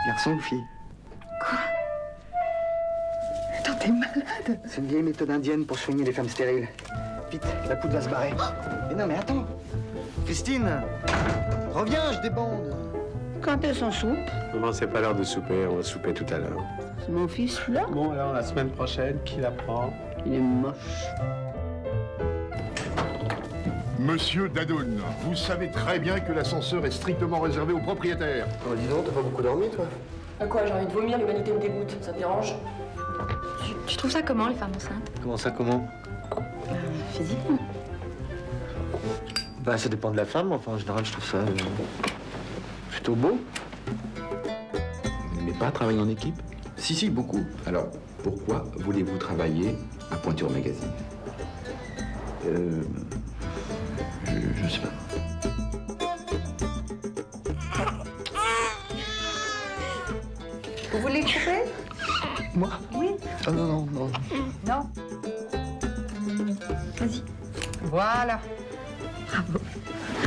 Garçon ou fille? Quoi? Attends, t'es malade? C'est une vieille méthode indienne pour soigner les femmes stériles. Vite, la poudre va se barrer. Mais non, mais attends. Christine, reviens, je débande. Quand est-ce qu'on soupe? Maman, c'est pas l'heure de souper, on va souper tout à l'heure. C'est mon fils, là? Bon, alors, la semaine prochaine, qui la prend? Il est moche. Monsieur Dadoun, vous savez très bien que l'ascenseur est strictement réservé aux propriétaires. Oh, dis donc, t'as pas beaucoup dormi, toi? À quoi? J'ai envie de vomir, l'humanité me dégoûte. Ça te dérange? Tu trouves ça comment, les femmes enceintes? Comment ça, comment? Physiquement. Bah, ça dépend de la femme, enfin, en général, je trouve ça plutôt beau. Vous n'aimez pas travailler en équipe? Si, beaucoup. Alors, pourquoi voulez-vous travailler à Pointure Magazine? Je sais pas. Vous voulez couper? Moi? Oui. Oh non, non, non. Non. Vas-y. Voilà. Bravo.